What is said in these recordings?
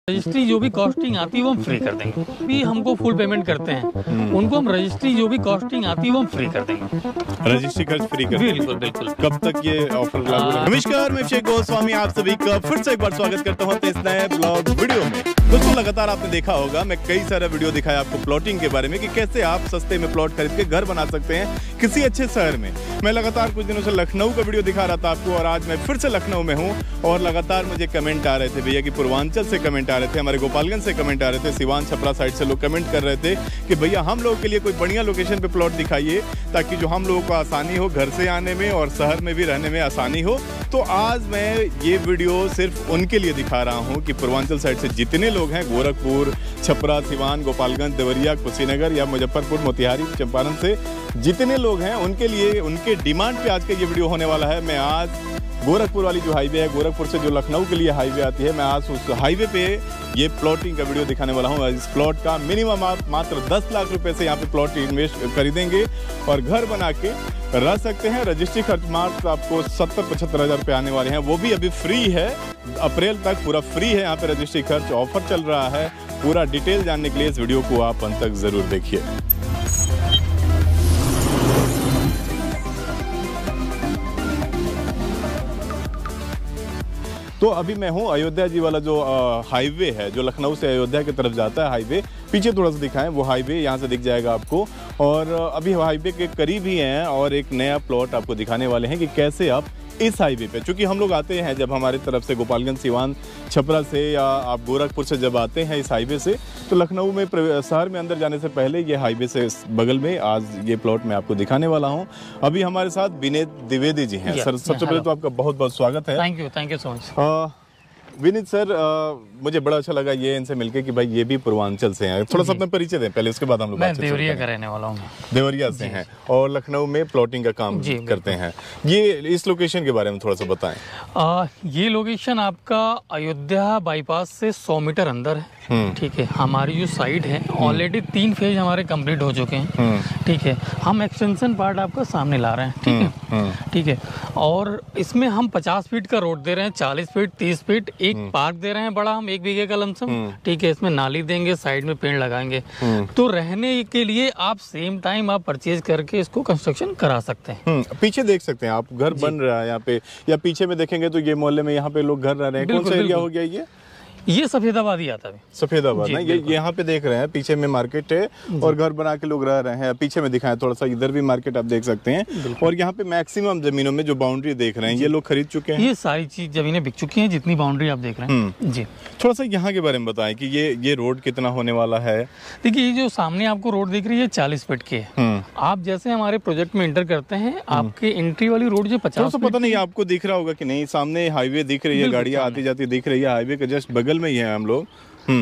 Registry जो भी costing आती है वो हम फ्री कर देंगे। भी हमको फुल पेमेंट करते हैं उनको हम रजिस्ट्री जो भी कॉस्टिंग आती है वो हम फ्री कर देंगे। रजिस्ट्री खर्च फ्री कर देंगे। बिल्कुल बिल्कुल। कब तक ये ऑफर लागू है? नमस्कार, मैं अभिषेक गोस्वामी आप सभी का फिर से एक बार स्वागत करता हूँ इस नए ब्लॉग वीडियो में। दोस्तों, लगातार आपने देखा होगा मैं कई सारा वीडियो दिखाया आपको प्लॉटिंग के बारे में कि कैसे आप सस्ते में प्लॉट खरीद के घर बना सकते हैं किसी अच्छे शहर में। मैं लगातार कुछ दिनों से लखनऊ का वीडियो दिखा रहा था आपको और आज मैं फिर से लखनऊ में हूँ और लगातार मुझे कमेंट आ रहे थे भैया कि पूर्वांचल से कमेंट आ रहे थे, हमारे गोपालगंज से कमेंट आ रहे थे, सिवान छपरा साइड से लोग कमेंट कर रहे थे कि भैया हम लोगों के लिए कोई बढ़िया लोकेशन पे प्लॉट दिखाइए ताकि जो हम लोगों को आसानी हो घर से आने में और शहर में भी रहने में आसानी हो। तो आज मैं ये वीडियो सिर्फ उनके लिए दिखा रहा हूँ कि पूर्वांचल साइड से जितने लोग हैं गोरखपुर, छपरा, सिवान, गोपालगंज, देवरिया, कुशीनगर या मुजफ्फरपुर, मोतिहारी, चंपारण से जितने लोग हैं उनके लिए उनके डिमांड पे आज का ये वीडियो होने वाला है। मैं आज गोरखपुर वाली जो हाईवे है, गोरखपुर से जो लखनऊ के लिए हाईवे आती है, मैं आज उस हाईवे पे ये प्लॉटिंग का वीडियो दिखाने वाला हूँ। इस प्लॉट का मिनिमम आप मात्र 10 लाख रुपए से यहाँ पे प्लॉट इन्वेस्ट खरीदेंगे और घर बना के रह सकते हैं। रजिस्ट्री खर्च मात्र आपको 70-75 हज़ार रुपये आने वाले हैं, वो भी अभी फ्री है। अप्रैल तक पूरा फ्री है यहाँ पे रजिस्ट्री खर्च, ऑफर चल रहा है। पूरा डिटेल जानने के लिए इस वीडियो को आप अंत तक जरूर देखिए। तो अभी मैं हूँ अयोध्या जी वाला जो हाईवे है जो लखनऊ से अयोध्या की तरफ जाता है हाईवे, पीछे थोड़ा सा दिखाएं वो हाईवे यहाँ से दिख जाएगा आपको। और अभी हाईवे के करीब ही हैं और एक नया प्लॉट आपको दिखाने वाले हैं कि कैसे आप इस हाईवे पे, चूँकि हम लोग आते हैं जब हमारे तरफ से गोपालगंज, सिवान, छपरा से या आप गोरखपुर से जब आते हैं इस हाईवे से तो लखनऊ में शहर में अंदर जाने से पहले ये हाईवे से बगल में आज ये प्लॉट मैं आपको दिखाने वाला हूँ। अभी हमारे साथ विनीत द्विवेदी जी हैं। सर, सबसे पहले तो आपका बहुत बहुत स्वागत है। Thank you so much. Vineet sir, मुझे बड़ा अच्छा लगा ये इनसे मिलके कि भाई ये भी पूर्वांचल से हैं। थोड़ा सा अपना परिचय दें पहले, उसके बाद हम लोग मैं देवरिया का रहने वाला हूँ। देवरिया से हैं और लखनऊ में प्लॉटिंग का काम करते हैं। ये इस लोकेशन के बारे में थोड़ा सा बताएं। ये लोकेशन आपका अयोध्या बाईपास से 100 मीटर अंदर है। ठीक है, हमारी जो साइट है ऑलरेडी 3 फेज हमारे कंप्लीट हो चुके हैं। ठीक है, हम एक्सटेंशन पार्ट आपका सामने ला रहे हैं। ठीक है, ठीक है। और इसमें हम 50 फीट का रोड दे रहे हैं, 40 फीट, 30 फीट, एक पार्क दे रहे हैं बड़ा, हम 1 बीघे का लमसम। ठीक है, इसमें नाली देंगे, साइड में पेड़ लगाएंगे। तो रहने के लिए आप सेम टाइम आप परचेज करके इसको कंस्ट्रक्शन करा सकते हैं। पीछे देख सकते हैं आप, घर बन रहा है यहाँ पे, या पीछे में देखेंगे तो ये मोहल्ले में यहाँ पे लोग घर रह रहे हैं। कौन सा एरिया हो गया ये सफेदाबाद ही आता है। सफेदाबाद ना, ये यहाँ पे देख रहे हैं पीछे में मार्केट है और घर बना के लोग रह रहे हैं। पीछे में दिखाएं थोड़ा सा, इधर भी मार्केट आप देख सकते हैं। और यहाँ पे मैक्सिमम जमीनों में जो बाउंड्री देख रहे हैं ये लोग खरीद चुके हैं। ये सारी चीज जमीनें बिक चुकी हैं जितनी बाउंड्री आप देख रहे हैं। जी, थोड़ा सा यहाँ के बारे में बताएं कि ये रोड कितना होने वाला है। देखिए, ये जो सामने आपको रोड दिख रही है 40 फीट की है। आप जैसे हमारे प्रोजेक्ट में एंटर करते हैं आपके एंट्री वाली रोड जो 50 पता नहीं आपको दिख रहा होगा कि नहीं, सामने हाईवे दिख रही है, गाड़ियां आती जाती दिख रही है, हाईवे के जस्ट बगल में ही है हम लोग।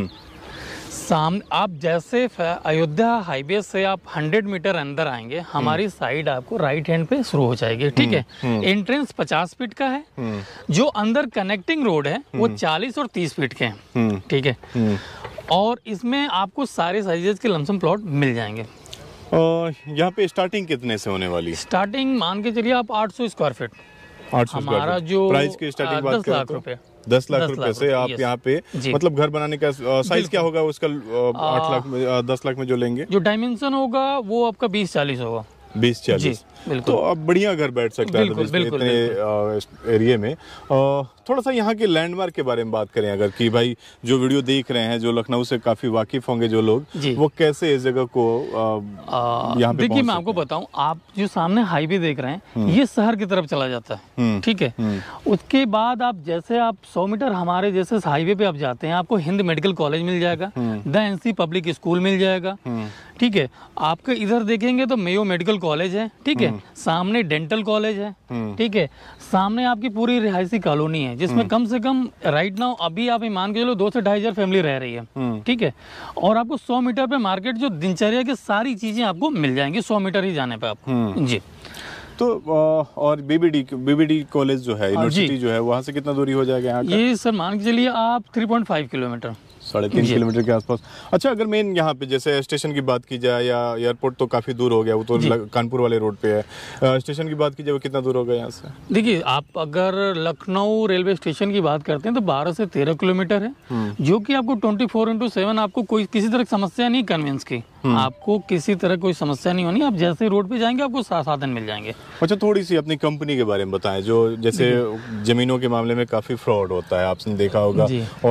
सामने आप जैसे अयोध्या हाईवे से आप 100 मीटर अंदर आएंगे, हमारी साइड आपको राइट हैंड पे शुरू हो जाएगी। ठीक है, एंट्रेंस 50 फीट का है, जो अंदर कनेक्टिंग रोड है वो 40 और 30 फीट के हैं। ठीक है, और इसमें आपको सारे साइजेस के लमसम प्लॉट मिल जाएंगे। यहाँ पे स्टार्टिंग कितने से होने वाली? स्टार्टिंग मान के चलिए आप 800 स्क्वायर फीट। 800 हमारा जो प्राइस की स्टार्टिंग बात 10 लाख रुपए 10 लाख रुपए से आप यहाँ पे, मतलब घर बनाने का साइज क्या होगा उसका? 8 लाख में 10 लाख में जो लेंगे, जो डायमेंशन होगा वो आपका 20-40 होगा। 20-40। तो अब बढ़िया घर बैठ सकता है इतने एरिया में। थोड़ा सा यहाँ के लैंडमार्क के बारे में बात करें अगर, कि भाई जो वीडियो देख रहे हैं जो लखनऊ से काफी वाकिफ होंगे जो लोग, वो कैसे इस जगह को यहाँ पे? देखिए, मैं आपको बताऊं, आप जो सामने हाईवे देख रहे हैं ये शहर की तरफ चला जाता है। ठीक है, उसके बाद आप जैसे आप 100 मीटर हमारे जैसे हाईवे पे आप जाते हैं, आपको हिंद मेडिकल कॉलेज मिल जाएगा, द एनसी पब्लिक स्कूल मिल जाएगा। ठीक है, आपके इधर देखेंगे तो मेयो मेडिकल कॉलेज है। ठीक है, सामने डेंटल कॉलेज है। ठीक है, सामने आपकी पूरी रिहायशी कॉलोनी है जिसमें कम से कम राइट नाउ अभी आप मान के चलो 2 से 2.5 हजार फैमिली रह रही है। ठीक है, और आपको 100 मीटर पे मार्केट जो दिनचर्या की सारी चीजें आपको मिल जाएंगी 100 मीटर ही जाने पे आपको। जी, तो और बीबीडी कॉलेज जो है, यूनिवर्सिटी जो है, वहाँ से कितना दूरी हो जाएगा यहाँ का? ये सर मान के चलिए आप 3.5 किलोमीटर। 3.5 किलोमीटर के आसपास। अच्छा, अगर मेन यहाँ पे जैसे स्टेशन की बात की जाए, या एयरपोर्ट तो काफ़ी दूर हो गया, वो तो कानपुर वाले रोड पे है, स्टेशन की बात की जाए वो कितना दूर होगा यहाँ से? देखिए, आप अगर लखनऊ रेलवे स्टेशन की बात करते हैं तो 12 से 13 किलोमीटर है, जो कि आपको 24/7 आपको कोई किसी तरह की समस्या नहीं, कन्वेंस की आपको किसी तरह कोई समस्या नहीं होनी। आप जैसे रोड पे जाएंगे आपको साधन मिल जाएंगे। अच्छा, थोड़ी सी अपनी कंपनी के बारे में बताएं, जो जैसे जमीनों के मामले में काफ़ी फ्रॉड होता है, आपने देखा होगा,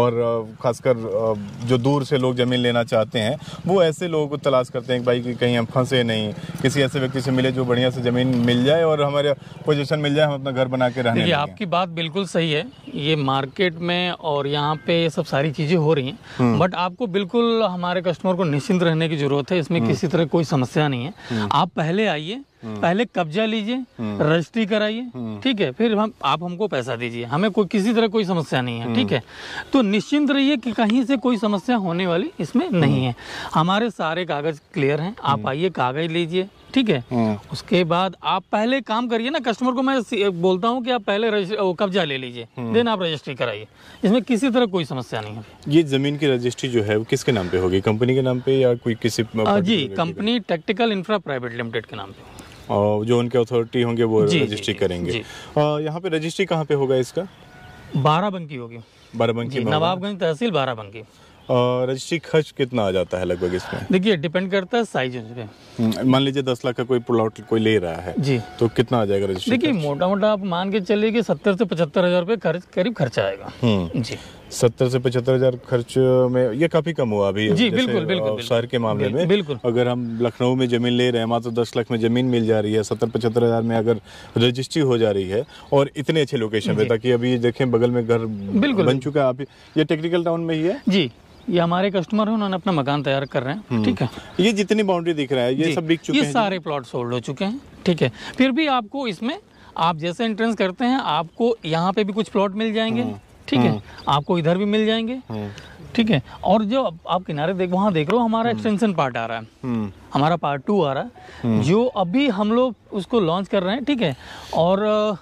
और खासकर जो दूर से लोग जमीन लेना चाहते हैं वो ऐसे लोगों को तलाश करते हैं कि भाई कि कहीं हम फंसे नहीं, किसी ऐसे व्यक्ति से मिले जो बढ़िया से जमीन मिल जाए और हमारे पोजीशन मिल जाए, हम अपना घर बना के रहने लगे। आपकी बात बिल्कुल सही है, ये मार्केट में और यहाँ पे ये सब सारी चीजें हो रही हैं, बट आपको बिल्कुल हमारे कस्टमर को निश्चिंत रहने की जरूरत है, इसमें किसी तरह कोई समस्या नहीं है। आप पहले आइए, पहले कब्जा लीजिए, रजिस्ट्री कराइए, ठीक है, फिर आप हमको पैसा दीजिए, हमें कोई किसी तरह कोई समस्या नहीं है, ठीक है। तो निश्चिंत रहिए कि कहीं से कोई समस्या होने वाली इसमें नहीं है। हमारे सारे कागज क्लियर हैं, आप आइए, कागज लीजिए, ठीक है। उसके बाद आप पहले काम करिए ना, कस्टमर को मैं बोलता हूँ कि आप पहले कब्जा ले लीजिए, देन आप रजिस्ट्री कराइए, इसमें किसी तरह कोई समस्या नहीं है। ये जमीन की रजिस्ट्री जो है वो किसके नाम पे होगी, कंपनी के नाम पे या कोई किसी? जी, company tactical infra private limited के नाम पे, और जो उनके अथॉरिटी होंगे वो रजिस्ट्री करेंगे। यहाँ पे रजिस्ट्री कहाँ पे होगा इसका? बाराबंकी होगी, बाराबंकी, नवाबगंज तहसील बाराबंकी। रजिस्ट्री खर्च कितना आ जाता है लगभग इसमें? देखिए, डिपेंड करता है साइज पे। मान लीजिए 10 लाख का कोई प्लॉट कोई ले रहा है जी, तो कितना आ जाएगा रजिस्ट्री? देखिए, मोटा मोटा आप मान के चलिए कि 70 से 75 हजार रुपए करीब खर्चा आएगा जी। 70 से 75 हजार खर्च में ये काफी कम हुआ अभी जी। बिल्कुल शहर के मामले में। बिल्कुल, अगर हम लखनऊ में जमीन ले रहे हैं, मात्र 10 लाख में जमीन मिल जा रही है, 70-75 हजार में अगर रजिस्ट्री हो जा रही है, और इतने अच्छे लोकेशन पे, ताकि अभी देखें बगल में घर बन चुका है। आप ये टेक्निकल टाउन में ही है जी, ये हमारे कस्टमर हैं, उन्होंने अपना मकान तैयार कर रहे हैं, ठीक है। ये जितनी बाउंड्री दिख रहा है ये सब बिक चुके हैं, ये सारे प्लॉट सोल्ड हो चुके हैं, ठीक है। फिर भी आपको इसमें, आप जैसे एंट्रेंस करते हैं, आपको यहाँ पे भी कुछ प्लॉट मिल जाएंगे, ठीक है, आपको इधर भी मिल जाएंगे, ठीक है। और जो आप किनारे वहाँ देख रहे हो, हमारा एक्सटेंशन पार्ट आ रहा है, हमारा पार्ट 2 आ रहा है, जो अभी हम लोग उसको लॉन्च कर रहे हैं, ठीक है। और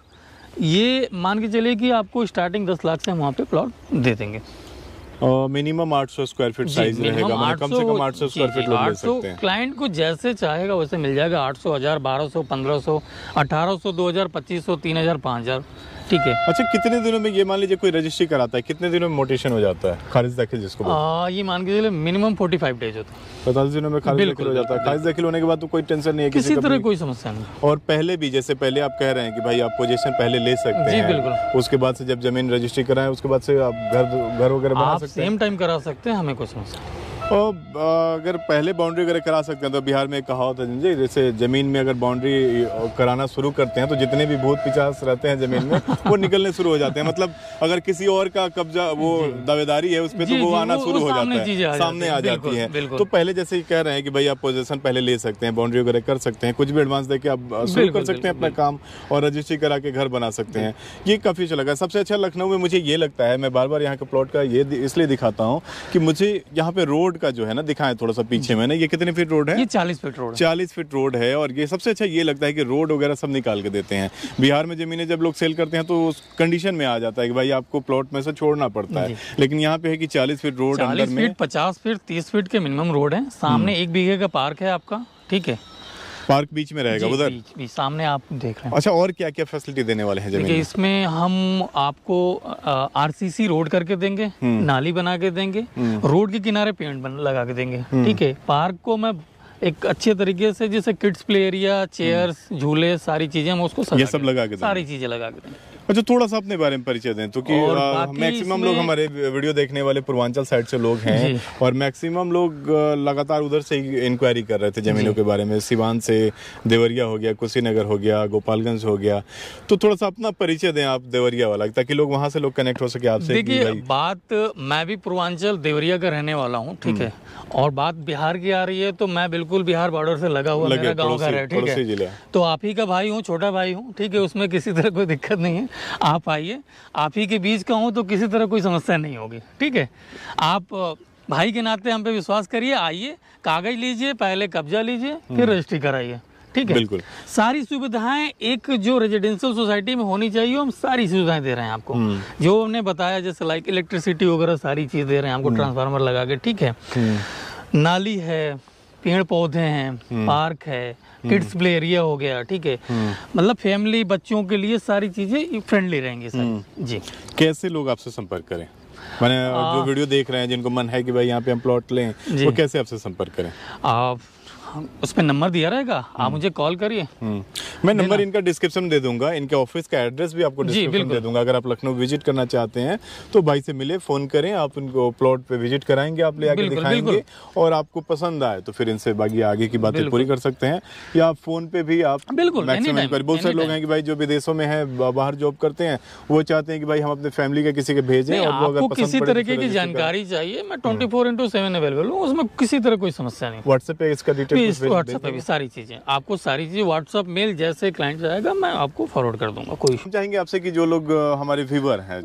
ये मान के चलिए कि आपको स्टार्टिंग 10 लाख से हम वहाँ पे प्लॉट दे देंगे। मिनिमम 800 स्क्वायर फीट साइज रहेगा, मतलब कम से कम 800 स्क्वायर फीट लोग ले सकते हैं। क्लाइंट को जैसे चाहेगा वैसे मिल जाएगा, 800, 1000, 1200, 1500, 1800, 2000, 2500, 3000, 5000, ठीक है। अच्छा, कितने दिनों में ये मान लीजिए कोई रजिस्ट्री कराता है, कितने दिनों में मोटेशन हो जाता है, खारिज दाखिल जिसको ये मान के चलिए मिनिमम 45 डेज होता है, 45 दिनों में खारिज दाखिल हो जाता है। खारिज दाखिल होने के बाद तो कोई टेंशन नहीं है, किसी तरह कोई समस्या नहीं। और पहले भी, जैसे पहले आप कह रहे हैं कि भाई आप पोजीशन पहले ले सकते हैं, बिल्कुल, उसके बाद से जब जमीन रजिस्ट्री कराएं उसके बाद से आप घर वगैरह बना सकते हैं, सेम टाइम करा सकते हैं, हमें कोई समस्या नहीं। और अगर पहले बाउंड्री वगैरह करा सकते हैं तो बिहार में एक कहावत है, जैसे जमीन में अगर बाउंड्री कराना शुरू करते हैं तो जितने भी भूत पिशाच रहते हैं जमीन में वो निकलने शुरू हो जाते हैं। मतलब अगर किसी और का कब्जा, वो दावेदारी है उस पर, तो वो आना शुरू हो जाता है, सामने आ जाती है। तो पहले जैसे ही कह रहे हैं कि भाई आप पोजीशन पहले ले सकते हैं, बाउंड्री वगैरह कर सकते हैं, कुछ भी एडवांस देके आप शुरू कर सकते हैं अपना काम, और रजिस्ट्री करा के घर बना सकते हैं। ये काफी अच्छा लगा। सबसे अच्छा लखनऊ में मुझे ये लगता है, मैं बार बार यहाँ के प्लॉट का ये इसलिए दिखाता हूँ कि मुझे यहाँ पे रोड का जो है ना, दिखाएं थोड़ा सा पीछे में ना, ये कितने फीट रोड है? ये 40 फीट रोड है। 40 फीट रोड है। और ये सबसे अच्छा ये लगता है कि रोड वगैरह सब निकाल के देते हैं। बिहार में जमीनें जब लोग सेल करते हैं तो उस कंडीशन में आ जाता है कि भाई आपको प्लॉट में से छोड़ना पड़ता है, लेकिन यहाँ पे है कि 40 feet road, 40 feet, 50 feet, 30 feet के मिनिमम रोड है। सामने 1 बीघे का पार्क है आपका, ठीक है, पार्क बीच में रहेगा उधर बीच सामने आप देख रहे हैं। अच्छा, और क्या क्या फैसिलिटी देने वाले हैं जमीन में? इसमें हम आपको आरसीसी रोड करके देंगे, नाली बना के देंगे, रोड के किनारे पेंट लगा के देंगे, ठीक है। पार्क को मैं एक अच्छे तरीके से, जैसे किड्स प्ले एरिया, चेयर्स, झूले, सारी चीजें हम उसको ये सब लगा के, सारी चीजें लगा के देंगे। अच्छा, थोड़ा सा अपने बारे में परिचय दें, तो कि मैक्सिमम लोग हमारे वीडियो देखने वाले पूर्वांचल साइड से लोग हैं, और मैक्सिमम लोग लगातार उधर से ही इंक्वायरी कर रहे थे जमीनों के बारे में। सिवान से देवरिया हो गया, कुशीनगर हो गया, गोपालगंज हो गया, तो थोड़ा सा अपना परिचय दें आप देवरिया वाला, ताकि लोग वहां से लोग कनेक्ट हो सके आपसे। देखिए, बात, मैं भी पूर्वांचल देवरिया का रहने वाला हूँ, ठीक है, और बात बिहार की आ रही है तो मैं बिल्कुल बिहार बॉर्डर से लगा हुआ, मेरा गाँव घर है, ठीक है, तो आप ही का भाई हूँ, छोटा भाई हूँ, ठीक है, उसमें किसी तरह कोई दिक्कत नहीं है। आप आइए, आप ही के बीच का हूं तो किसी तरह कोई समस्या नहीं होगी, ठीक है। आप भाई के नाते हम पे विश्वास करिए, आइए, कागज लीजिए, पहले कब्जा लीजिए, फिर रजिस्ट्री कराइए, ठीक है, बिल्कुल। सारी सुविधाएं एक जो रेजिडेंशियल सोसाइटी में होनी चाहिए, हम सारी सुविधाएं दे रहे हैं आपको। जो हमने बताया जैसे लाइक इलेक्ट्रिसिटी वगैरह सारी चीज दे रहे हैं आपको, ट्रांसफार्मर लगा के, ठीक है, नाली है, पेड़ पौधे हैं, पार्क है, किड्स प्ले एरिया हो गया, ठीक है, मतलब फैमिली बच्चों के लिए सारी चीजें फ्रेंडली रहेंगी सर जी। कैसे लोग आपसे संपर्क करें, मैंने जो वीडियो देख रहे हैं जिनको मन है कि भाई यहाँ पे हम प्लॉट लें, वो कैसे आपसे संपर्क करें? आप उस पे नंबर दिया रहेगा, आप मुझे कॉल करिए। मैं नंबर इनका डिस्क्रिप्शन में दे दूंगा, इनके ऑफिस का एड्रेस भी आपको डिस्क्रिप्शन में दे दूंगा। अगर आप लखनऊ विजिट करना चाहते हैं तो भाई से मिले, फोन करें, आप उनको प्लॉट पे विजिट कराएंगे, आप ले आके दिखाएंगे, और आपको पसंद आए तो फिर इनसे बाकी आगे की बातें पूरी कर सकते हैं, या आप फोन पे भी आप मैक्सिमम। बहुत सारे लोग हैं कि भाई जो विदेशों में है, बाहर जॉब करते हैं, वो चाहते हैं कि भाई हम अपने फैमिली के किसी के भेजें, और वो अगर किसी तरीके की जानकारी चाहिए, मैं 24/7 अवेलेबल हूँ, उसमें किसी तरह कोई समस्या नहीं। व्हाट्सएप पे इसका डिटेल, व्हाट्सएप पे भी सारी चीजें आपको, सारी चीजें व्हाट्सएप मेल जैसे क्लाइंट जाएगा मैं आपको फॉरवर्ड कर दूंगा। कोई हम चाहेंगे आपसे कि जो लोग हमारे व्यूअर हैं,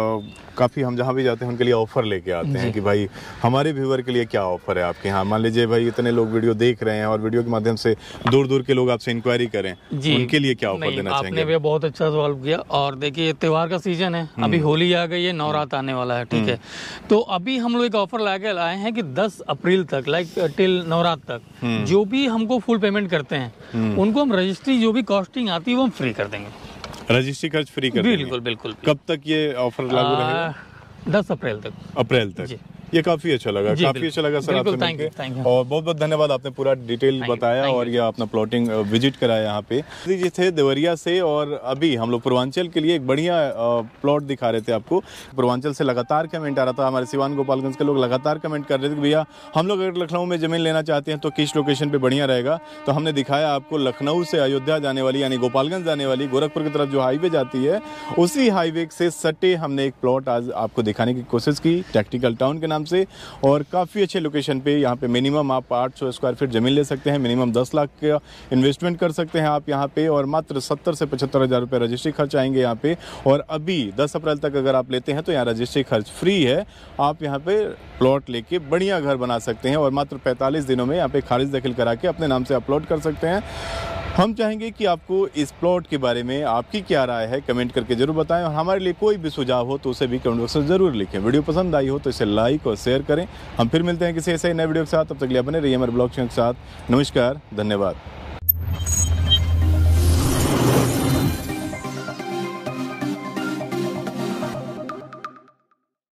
काफी हम जहाँ भी जाते हैं उनके लिए ऑफर लेके आते हैं कि भाई हमारे व्यूअर के लिए क्या ऑफर है आपके यहाँ। मान लीजिए भाई इतने लोग वीडियो देख रहे हैं और वीडियो के माध्यम से दूर दूर के लोग आपसे इंक्वायरी करें, उनके लिए क्या ऑफर देना चाहेंगे? आपने भी बहुत अच्छा सवाल किया। और देखिए त्योहार का सीजन है, अभी होली आ गई है, नवरात्र आने वाला है, ठीक है, तो अभी हम लोग एक ऑफर लाके लाए हैं कि 10 अप्रैल तक, लाइक टिल नवरात्र तक, जो भी हमको फुल पेमेंट करते हैं उनको हम रजिस्ट्री जो भी कॉस्टिंग आती है वो हम फ्री कर देंगे। रजिस्ट्री खर्च फ्री कर देंगे? बिल्कुल बिल्कुल। कब तक ये ऑफर लागू रहेगा? 10 अप्रैल तक। अप्रैल तक। ये काफी अच्छा लगा, काफी अच्छा लगा सर आपसे मिलके, और बहुत बहुत धन्यवाद, आपने पूरा डिटेल बताया और ये अपना प्लॉटिंग विजिट कराया यहाँ पे। जी थे देवरिया से, और अभी हम लोग पूर्वांचल के लिए एक बढ़िया प्लॉट दिखा रहे थे आपको। पूर्वांचल से लगातार कमेंट आ रहा था, हमारे सिवान गोपालगंज के लोग लगातार कमेंट कर रहे थे कि भैया हम लोग अगर लखनऊ में जमीन लेना चाहते हैं तो किस लोकेशन पे बढ़िया रहेगा। तो हमने दिखाया आपको लखनऊ से अयोध्या जाने वाली, यानी गोपालगंज जाने वाली, गोरखपुर की तरफ जो हाईवे जाती है, उसी हाईवे से सटे हमने एक प्लॉट आज आपको दिखाने की कोशिश की, टैक्टिकल टाउन के नाम से। और काफ़ी अच्छे लोकेशन पे, यहाँ पे मिनिमम आप 800 स्क्वायर फीट ज़मीन ले सकते हैं, मिनिमम 10 लाख का इन्वेस्टमेंट कर सकते हैं आप यहाँ पे, और मात्र 70 से 75 हज़ार रुपये रजिस्ट्री खर्च आएंगे यहाँ पे। और अभी 10 अप्रैल तक अगर आप लेते हैं तो यहाँ रजिस्ट्री खर्च फ्री है, आप यहाँ पे प्लॉट लेके बढ़िया घर बना सकते हैं, और मात्र 45 दिनों में यहाँ पे खारिज दाखिल करा के अपने नाम से अपलोड कर सकते हैं। हम चाहेंगे कि आपको इस प्लॉट के बारे में आपकी क्या राय है, कमेंट करके जरूर बताएं, और हमारे लिए कोई भी सुझाव हो तो उसे भी कमेंट बॉक्स में जरूर लिखें। वीडियो पसंद आई हो तो इसे लाइक और शेयर करें। हम फिर मिलते हैं किसी ऐसे नए वीडियो के साथ, तब तक के लिए बने रहिए हमारे ब्लॉग चैनल के साथ। नमस्कार, धन्यवाद।